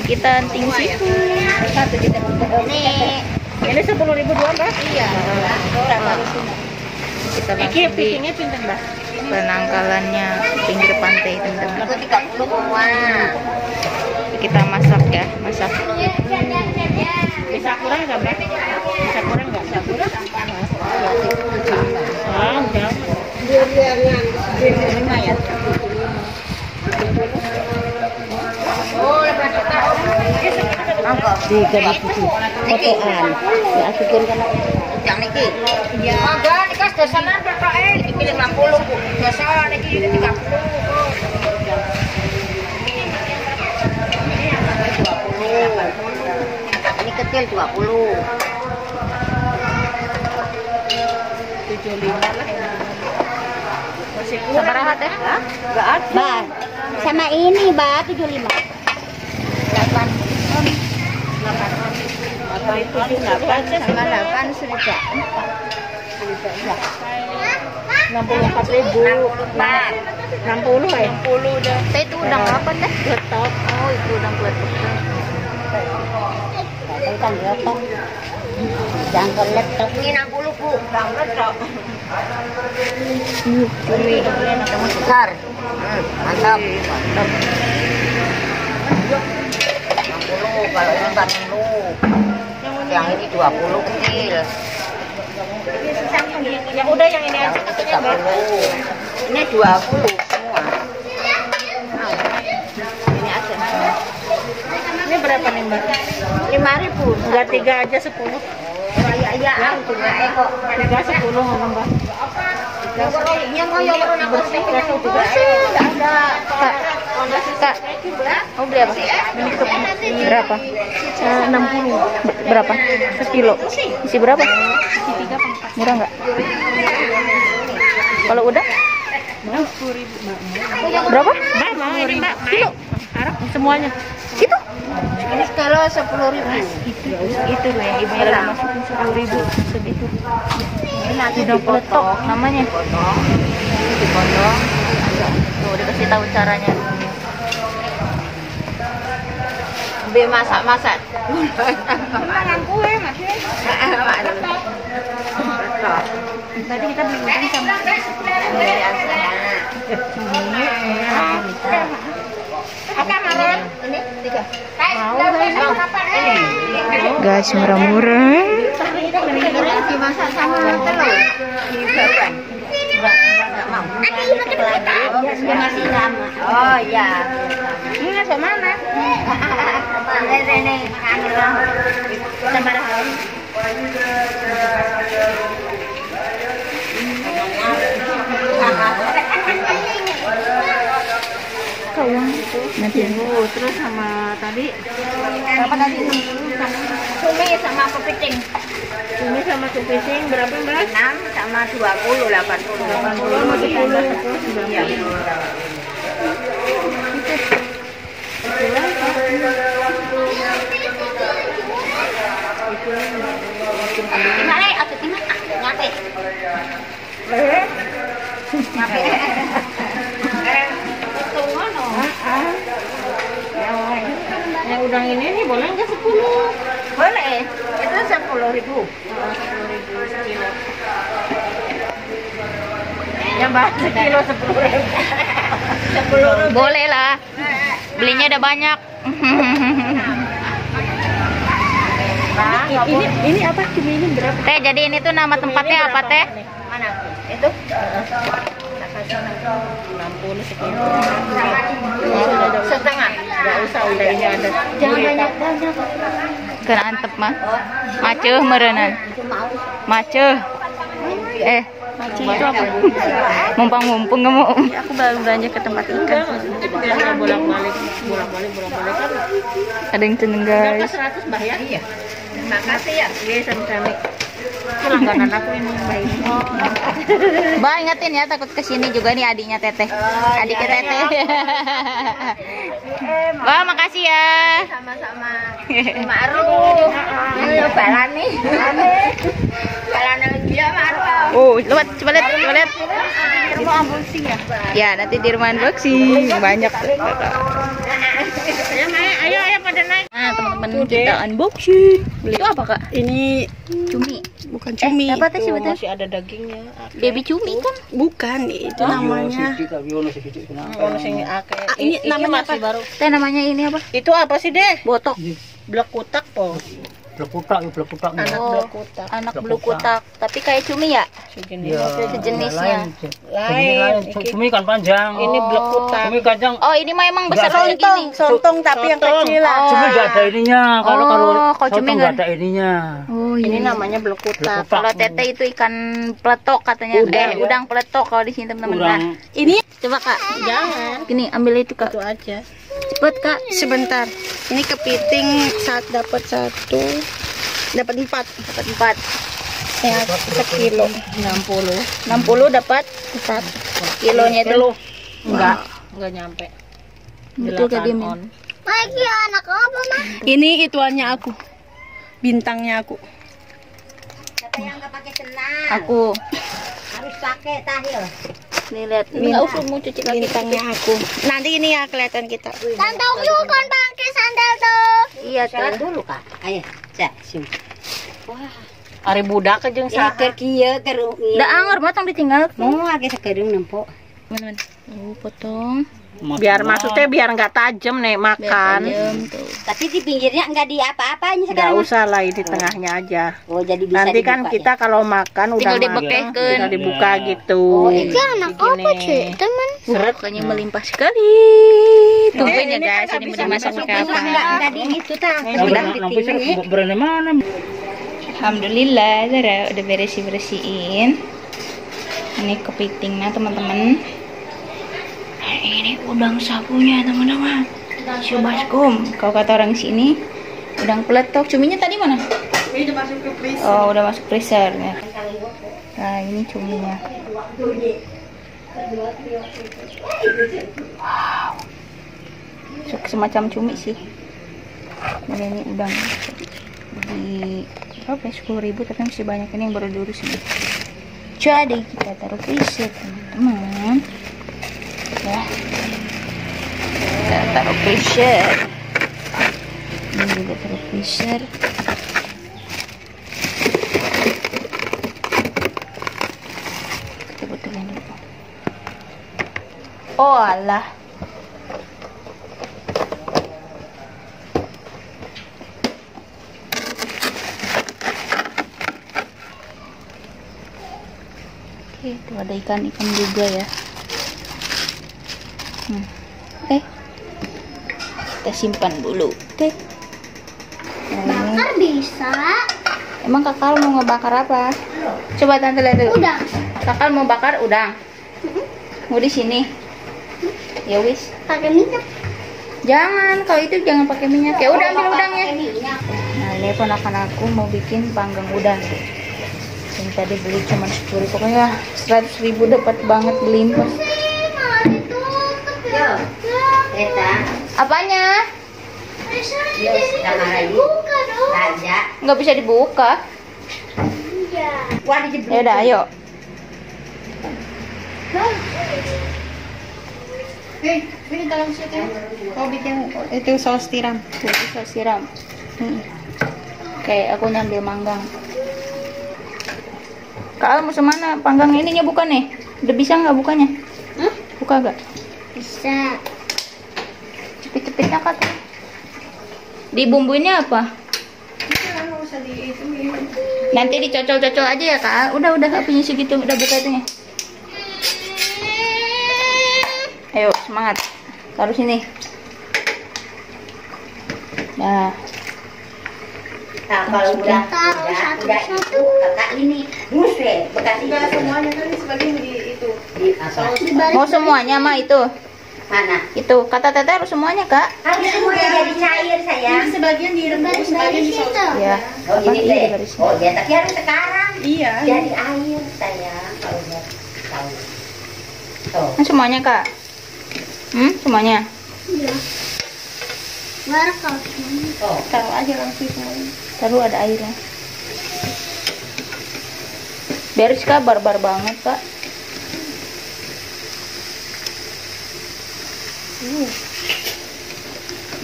kita anting situ. Ini 10.000 dua, Mbak? Iya. Kita langsung di penangkalannya pinggir pantai, teman-teman. Kita masak ya, masak. Bisa kurang nggak, Mbak? Bisa kurang nggak? Bisa kurang? Oh, jangan. Di gadis itu fotoan ya asukin kan yang niki iya mangga nikas dasanan potoke iki 50 Bu dasan iki 30 ini kecil 20 75 lah masih kurang Sabaraha teh? enggak ada Sama ini, Mbak, 75. 8 itu 8 Sama 8 sudah 4. 64.000 60 ya 60 udah Teh itu udang apa teh? letok Oh, itu udang peletok. Kan letok. Jangkau letok. ini 60 Bu udang letok Cumi. besar mantap 60 kalau ini 40 yang ini 20 kecil yang udah yang ini aja 30 ini 20 semua ini aja ini berapa nih Mbak? 5.000 enggak 3 aja 10 iya kok 3 10 ngomong Mbak Kak, oh beli apa? Berapa? 60 Berapa? Sekilo. Isi berapa? Murah nggak? Kalau udah? Berapa? Mbak mau ini Mbak Kilo. harap semuanya Situ. Ini kalau 10.000. Itu loh yang ibunya lagi masukin 10.000 segitu. Ini nanti Udah peletok namanya. dipotong. Tuh dikasih tahu caranya. Ambil masak-masak. makan kue masih Tadi kita beli udang sama apa malam ini 3 mau guys, murah-murah. Dimasak sama telur. Ini bawang. Masih lama. Oh iya. ini masuk mana Ini Sabaraha Nanti terus sama tadi apa tadi? Cumi sama kepiting. ini sama kepiting berapa Mbak? 6 sama 20 80. 80 sama 10 Iya. Gimana ya? Aku tinggal nyampe. Nyampe. Yang udang ini nih boleh nggak 10? Boleh. Itu 10.000. Yang Mbak sekilo 10.000. 10.000. boleh lah. Belinya udah banyak. Ini apa cumi ini berapa? Teh, jadi ini tuh nama tempatnya apa teh? Mana? Itu 60 sekian. setengah. Nggak usah udah ini ada. Jangan banyak-banyak. Kena antep mah. Maceh merenan. Maceh. Macam itu apa? Mumpang-mumpung nggak mau. Aku baru belanja ke tempat ikan. Biasa bolak-balik kan. Ada yang seneng Berapa guys. 100 Mbak ya? Iya. Makasih ya. Iya sama-sama. Itu langganan aku ini Mbak ini. Mbak ingetin ya, takut kesini juga nih adiknya Teteh. Adiknya Teteh. Mbak makasih ya. Sama-sama. Ma'ruf. Ayo balani. Balani dia ma'ruf. Oh, lihat, coba lihat, coba lihat. Mau unboxing ya? Ya, nanti di rumah unboxing banyak. Ayo Mae, ayo pada naik. Nah, teman-teman kita unboxing. Itu apa, Kak? Ini Cumi. bukan cumi. Apa tuh sebetulnya? Masih ada dagingnya. Baby cumi kan? Bukan, itu namanya. Ini namanya masih apa? baru. Teh namanya ini apa? Itu apa sih, Deh? Botok. Blek kutak, po. Blek kutak. Anak Oh, blek kutak. anak belu kutak. Tapi kayak cumi ya? Sejenis. Sejenisnya. Lain. Cumi kan panjang. Ini blek kutak. Cumi panjang. Oh, ini mah emang besar kayak gini. Sontong tapi yang kecil lah. Cumi nggak ada ininya. Kalau Oh, kalau kalau cumi sotong nggak nggak ada ininya. Oh, Ini iya. namanya blek kutak. Blek Kalau tete itu ikan peletok katanya. Udang peletok kalau di sini teman-teman. Nah, Ini coba Kak. jangan. Gini, ambil itu Kak. Itu aja. Cepet Kak. Sebentar. Ini kepiting dapat 1, dapat 4. Dapat 4. Ya, sekilo. 60 dapat 4. Kilonya itu. Enggak nyampe. Betul Kak Bim. Lagi anak apa, Mah? Ini ituannya aku. Bintangnya aku. Siapa yang nggak pakai senang? Aku. Harus pakai tahil. Nih lihat. Enggak usah mau cuci kaki. Bintangnya aku. Nanti ini ya kelihatan kita. Tante juga kan pakai sandal tuh. Iya Jalan tuh. dulu, Kak. Ayo, cak, sim. Wah, Ari budak ke jeung ya saha. keur kieu keur Udah anggar mah tong ditinggal. mau age sakedeung nempok. Teman-teman. Potong. Biar maksudnya biar nggak tajam nih makan. Tajam tuh. Tapi di pinggirnya enggak di apa-apanya Nggak sekarang. usah lah di tengahnya aja. Oh, jadi bisa Nanti kan dibuka kita kalau makan udah Tinggal makan, dibekekeun. tinggal dibuka gitu. Oh, itu anak apa, Cek? Teman. Pokoknya melimpah sekali. Tungguin ya guys, ini mau dimasak pakai apa? Enggak di itu tah. Udah berani mana? Alhamdulillah, Zara udah bersihin. Ini kepitingnya teman-teman. Ini udang sapunya teman-teman. Subaskom, kalau kata orang sini, udang peletok. Cuminya tadi mana? Ini udah masuk ke freezer. Oh, udah masuk freezer ya. Nah, ini cuminya. Wow. Semacam cumi sih. Dan ini udang di berapa ya? 10.000, tapi masih banyak ini yang baru diurus ini. Jadi kita taruh freezer teman-teman. Ya. Kita taruh freezer. Ini juga taruh freezer. Kita betulin dulu. Oh alah. Oke, itu ada ikan-ikan juga ya. Oke. Kita simpan dulu. Oke. Nah, Bakar bisa. emang kakak mau ngebakar apa? Coba tante lihat dulu. Udang. Kakak mau bakar udang. Mau di sini. Ya wis. Pakai minyak. Jangan, kalau itu jangan pakai minyak. Ya udah ambil udangnya. Pakai minyak. Nah, ini ponakan aku mau bikin panggang udang. Yang tadi beli cuma 10.000, pokoknya 100.000 dapat banget berlimpah. Eta. Apanya? Yes, kamar lagi. Raja. Nggak bisa dibuka. Wah, dijebuk. Ya udah, ayo. Ini dalam situ. Mau bikin itu saus tiram. Bisa siram. Oke, aku nyambil manggang. Kak, mau semana? Panggang ininya bukan nih? Udah bisa nggak bukanya? Buka gak? Bisa. Cepit-cepitnya Kak. Dibumbuinnya apa? Nanti dicocol-cocol aja ya Kak. Udah apinya segitu. Udah buka itunya. Ayo semangat. Taruh sini. Nah. Nah, kalau udah itu kakak ini buset bekas itu. Semuanya kan sebagian di itu. Di apa? Mau semuanya mah itu. Mana? Itu kata Tete harus semuanya Kak. Harus semuanya jadi cair sayang. Sebagian direbus, sebagian disaus. Ya. Oh Apa? ini Iya, deh. dibaris. Oh ya tapi harus sekarang. Iya. Jadi air sayang kalau udah tahu. Tuh. Kan semuanya Kak. Semuanya. Tuh. Taruh aja langsung semuanya. Taruh ada airnya. Beres Kak, barbar banget Kak.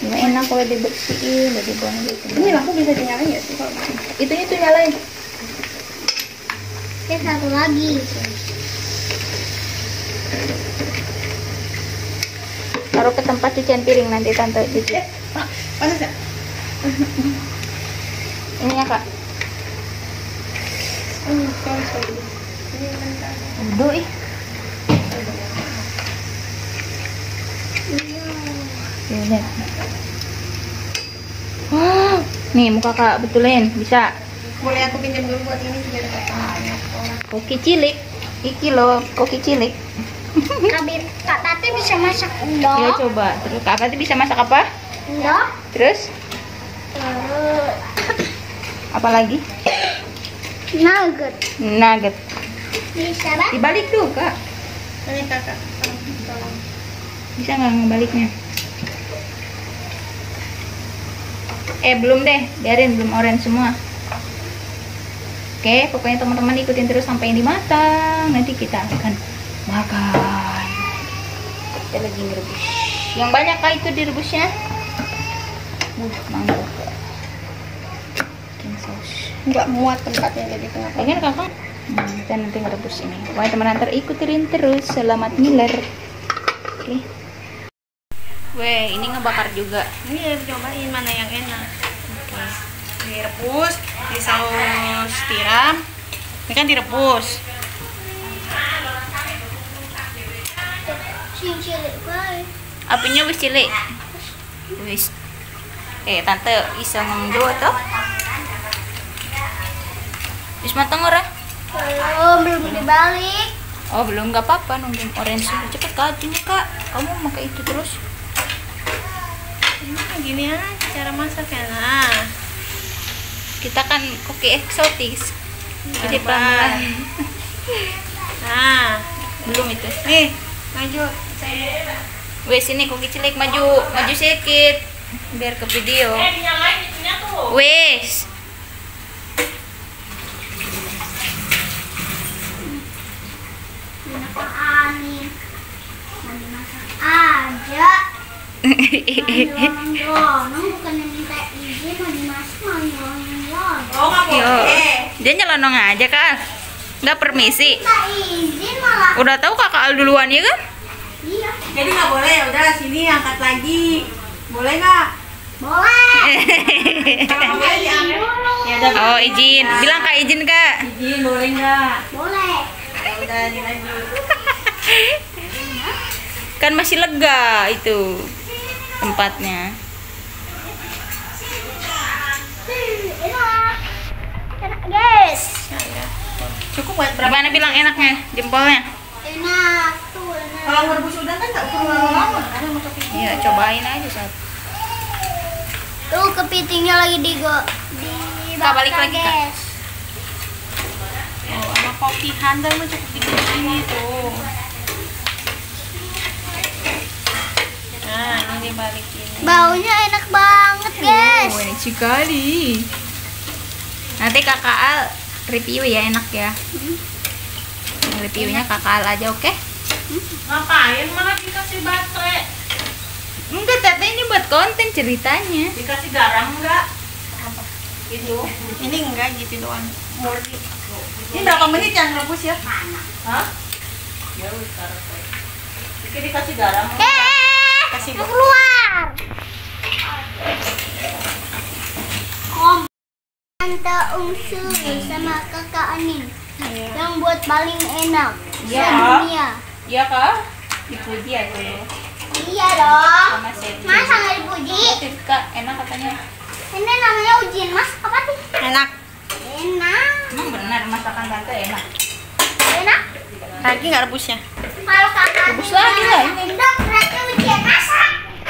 Cuma enak kalau dibersihin, udah dibuang gitu. Ini lampu bisa dinyalain ya sih kalau Itu nyalain. Oke, satu lagi. Taruh ke tempat cucian piring nanti tante cuci. panas ya? Ini ya kak. Sorry. Udah ih. Ini. Wow, nih muka kak betulin bisa. Boleh aku pinjam dulu buat ini biar banyak orang. Koki cilik. Iki loh koki cilik. Kak Tati bisa masak endok. Ya coba. Terus kak Tati bisa masak apa? Endok. Terus Terus apa lagi? nugget. Nugget. Bisa Bang? Dibalik tuh kak. Ini kakak. Tolong. Bisa nggak ngebaliknya? Belum deh, biarin belum orange semua. Oke, pokoknya teman-teman ikutin terus sampai ini matang. Nanti kita akan makan. Kita lagi ngerebus. Yang banyak kak itu direbusnya. Mantap. Bikin saus. Nggak muat tempatnya jadi kenapa? Pengen kakak? Kita nanti ngerebus ini. Pokoknya teman-teman ikutin terus. Selamat ngiler. Oke. Weh, ini ngebakar juga. Ini cobain mana yang enak. Oke. Direbus, di saus tiram. Ini kan direbus. Cincin baik. Apinya wis cilik. Wis. Tante bisa ngomong tuh. Wis matang ora? Belum dibalik. Oh, belum, nggak apa-apa, nunggu orange dulu. Cepet kak, ini kak. Kamu pakai itu terus. Ini gini aja cara masaknya. Nah, Kita kan koki eksotis. Jadi Sabar. pelan-pelan. nah, Belum itu. nih maju. Saya Wes ini koki cilik maju sedikit biar ke video. dinyalain itunya tuh. Wes. Ani. Mandi masak aja. Dorong bukannya minta izin mandi masak mau nyolong. Oh, nggak Yo. boleh. Dia nyelonong aja kak. Nggak permisi. Minta izin malah. Udah tahu kakak Al duluan ya kan? Iya. Jadi nggak boleh, ya udah sini angkat lagi. Boleh nggak? Boleh. Kalau boleh diambil. Ya udah. Oh izin. Bilang kak izin kak. Izin boleh nggak? Boleh. Ya udah dilanjut. Kan masih lega itu tempatnya. Enak. Enak guys. Cukup buat berapa? Gimana bilang enaknya jempolnya? Enak tuh enak. Kalau ngerebus udang kan nggak perlu lama-lama. Ada masukin. Iya cobain aja saat. Tuh kepitingnya lagi di Kak, balik lagi, Kak. guys. Oh, sama kopi handal mah cukup digini ini tuh. Nah, ini dibalikin. Baunya enak banget guys. Enak sekali. Nanti kakak Al review ya enak ya. Reviewnya kakak Al aja oke? Ngapain malah dikasih baterai? Enggak, Tete ini buat konten ceritanya. Dikasih garam enggak? Apa? Itu. Ini enggak gitu doang. Murni. Ini berapa menit yang rebus ya? Hah? Ya udah taruh. Dikasih garam. Kasih Mau keluar. Tante Ungsu sama kakak Anin yang buat paling enak Iya. sedunia. Iya kak? Dipuji ya dulu. Iya dong. Sama Seti. Masa nggak dipuji? Kak enak katanya. Ini namanya ujian mas apa tuh? Enak. Enak. Emang benar masakan tante enak. Enak. Lagi nggak rebusnya? Kalau kakak Rebus lagi lah ini. Dok, berarti ujian masak.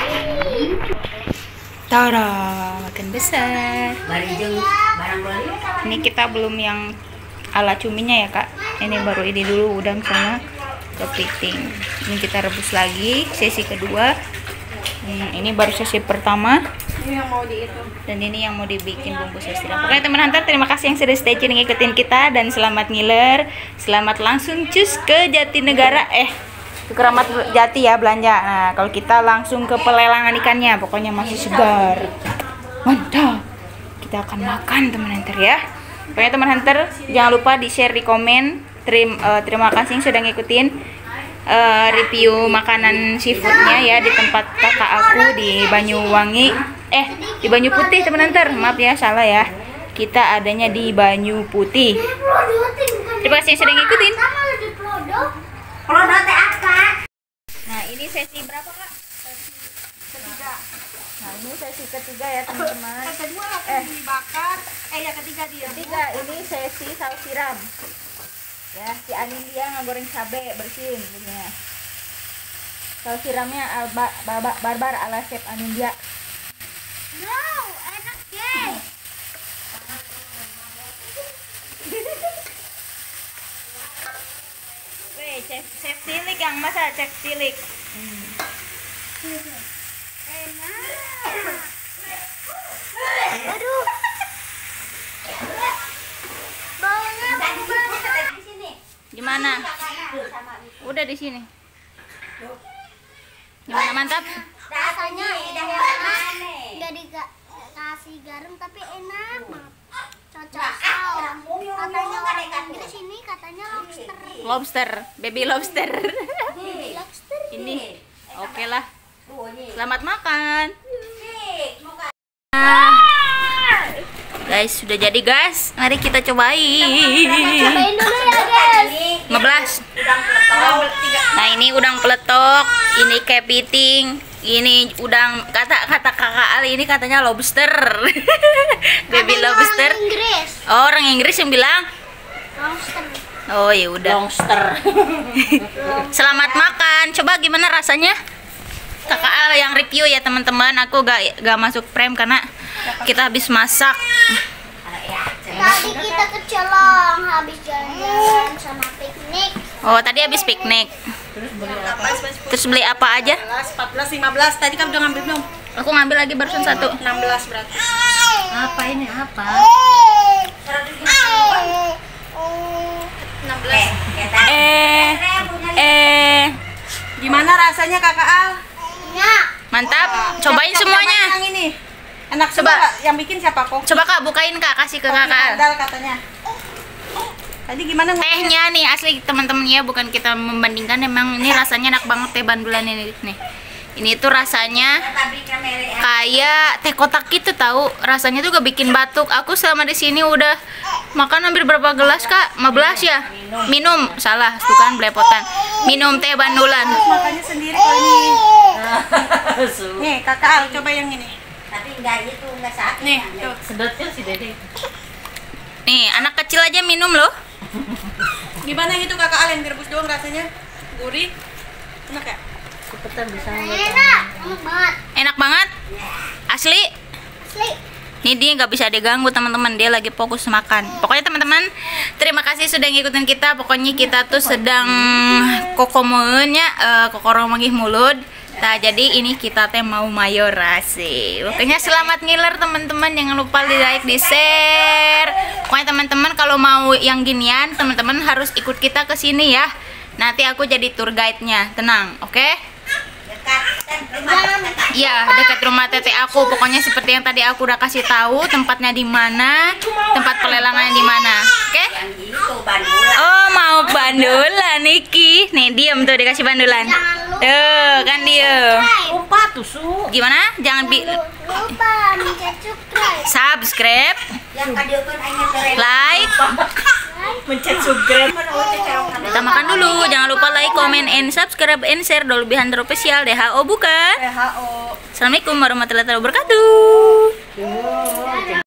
Tada, makin besar. Barang Ini kita belum yang ala cuminya ya kak. Ini baru ini dulu udang sama kepiting. Ini kita rebus lagi sesi kedua. Ini baru sesi pertama. Ini yang mau di itu. Dan ini yang mau dibikin bumbu saus tiram. Pokoknya teman Hunter, terima kasih yang sudah stay tune ngikutin kita dan selamat ngiler. Selamat langsung cus ke Jatinegara. ke Keramat Jati ya belanja. Nah, kalau kita langsung ke pelelangan ikannya, pokoknya masih segar. Mantap. Kita akan makan teman hunter ya. Pokoknya teman hunter jangan lupa di share, di komen. Terima kasih yang sudah ngikutin review makanan seafoodnya ya di tempat kakak aku di Banyuwangi. Di Banyu Putih teman hunter. Maaf ya salah ya. Kita adanya di Banyu Putih. Terima kasih yang sudah ngikutin. Nah ini sesi berapa kak? Sesi ketiga. Nah ini sesi ketiga ya teman-teman. Kedua langsung dibakar. Yang ketiga dia. Ketiga ini sesi saus siram. Ya si Anin dia ngegoreng cabe bersihin begini. Saus siramnya barbar ala chef Anin dia. Enak deh. Weh, chef cilik yang masak chef cilik. Aduh. Baunya bau banget. Gimana? Udah di sini. Gimana mantap? Rasanya nggak dikasih garam tapi enak banget. Cocok. Katanya orang Inggris ini katanya lobster. Lobster, baby lobster. Lobster. Ini. Oke lah. Selamat makan. Guys, sudah jadi guys. Mari kita cobain. Cobain dulu ya guys. 15. Nah, ini udang peletok, ini kepiting, ini udang kata kakak Ali ini katanya lobster. Baby lobster. Orang Inggris. Oh, orang Inggris yang bilang. Lobster. Oh, ya udah. Lobster. Selamat makan. Coba gimana rasanya? Kakak Al yang review ya teman-teman. Aku gak masuk frame karena kita habis masak. Tadi kita ke Celong habis jalan-jalan sama piknik. Oh, tadi habis piknik. Terus beli apa aja? 14, 15. Tadi kan udah ngambil belum? Aku ngambil lagi barusan 1. 16 berarti. Apa ini? Apa? 16. Gimana rasanya Kakak Al? Enak. Mantap. Cobain semuanya. Yang ini. Enak Coba. coba. Yang bikin siapa kok? Coba Kak bukain Kak, kasih ke Kopi Kakak. handal katanya. Tadi gimana Tehnya nih asli teman-teman ya, bukan kita membandingkan, emang ini rasanya enak banget teh bandulan ini nih. Ini tuh rasanya kayak teh kotak gitu tahu. Rasanya tuh gak bikin batuk. Aku selama di sini udah makan hampir berapa gelas Kak? 15 ya? Minum, salah, bukan belepotan. Minum teh bandulan. Makanya sendiri kok ini. Nih Kakak Al coba yang ini. Tapi enggak itu enggak sakit. Nih, tuh. Sedotnya si Dede. Nih, anak kecil aja minum loh. Gimana itu Kakak Al yang direbus doang rasanya? Gurih. Enak ya? Cepetan bisa Enak. Enak banget. Enak banget. Asli. Asli. Ini dia nggak bisa diganggu teman-teman, dia lagi fokus makan. Pokoknya teman-teman, terima kasih sudah ngikutin kita. Pokoknya kita tuh sedang kokomonya kokoromagih mulut. Nah, jadi ini kita teh mau mayorasi. Pokoknya selamat ngiler teman-teman, jangan lupa di like, di share. Pokoknya teman-teman kalau mau yang ginian, teman-teman harus ikut kita ke sini ya. Nanti aku jadi tour guide-nya, tenang, oke? Iya, dekat rumah teteh aku. Pokoknya seperti yang tadi aku udah kasih tahu, tempatnya di mana, tempat pelelangannya di mana, oke? Oh, mau bandulan Niki. Nih, diem tuh dikasih bandulan. Tuh, kan diem. Lupa tuh Su. Gimana? Jangan Lupa mencet subscribe, Yang kadeukeun anya teh like. Mencet subscribe. Kita makan dulu. Jangan lupa like, comment, and subscribe, and share. Dolby Hunter Official. DHO bukan? WHO. Assalamualaikum warahmatullahi wabarakatuh.